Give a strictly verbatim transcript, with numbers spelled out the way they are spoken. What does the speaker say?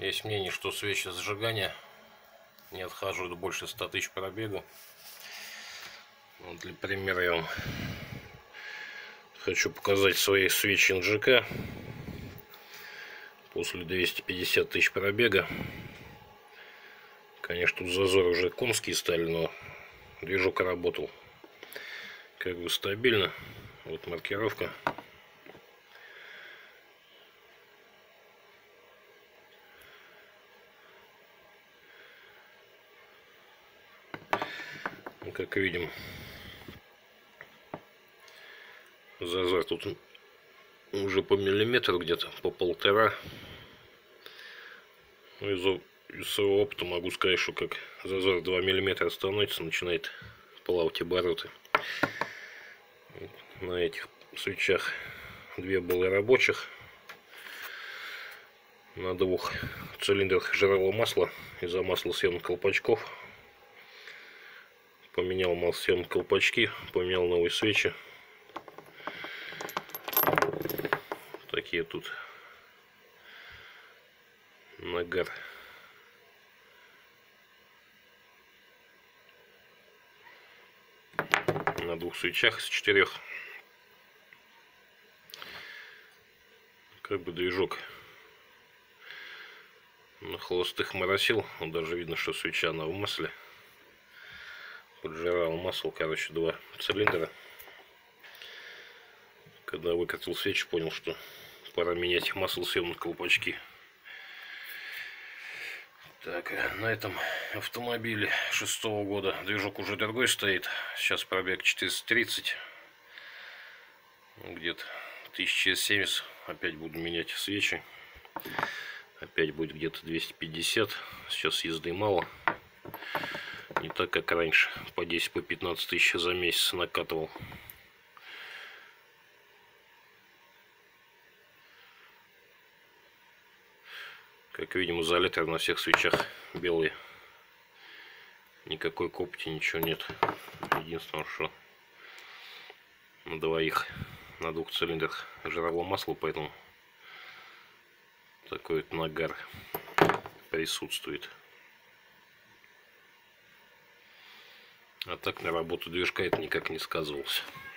Есть мнение, что свечи зажигания не отхаживают больше ста тысяч пробега. Вот для примера я вам хочу показать свои свечи эн джи ка после двухсот пятидесяти тысяч пробега. Конечно, тут зазоры уже конские стали, но движок работал как бы стабильно. Вот маркировка. Ну, как видим, зазор тут уже по миллиметру, где-то по полтора. Ну, из, из своего опыта могу сказать, что как зазор два миллиметра становится, начинает плавать обороты. На этих свечах две было рабочих. На двух цилиндрах жирового масла из-за маслосъемных колпачков. Поменял маслосъемные колпачки, поменял новые свечи. Такие тут нагар. На двух свечах из четырех. Как бы движок на холостых моросил. Вот даже видно, что свеча она в масле. Поджирал масло, короче, два цилиндра. Когда выкатил свечи, понял, что пора менять маслосъемные колпачки. Так, на этом автомобиле шестого года движок уже другой стоит. Сейчас пробег четыреста тридцать. Где-то тысяча семьдесят. Опять буду менять свечи. Опять будет где-то двести пятьдесят. Сейчас езды мало. Не так, как раньше. По десять, по пятнадцать тысяч за месяц накатывал. Как видим, изолятор на всех свечах белый. Никакой копоти, ничего нет. Единственное, что на двоих, на двух цилиндрах жирового масла, поэтому такой вот нагар присутствует. А так на работу движка это никак не сказывался.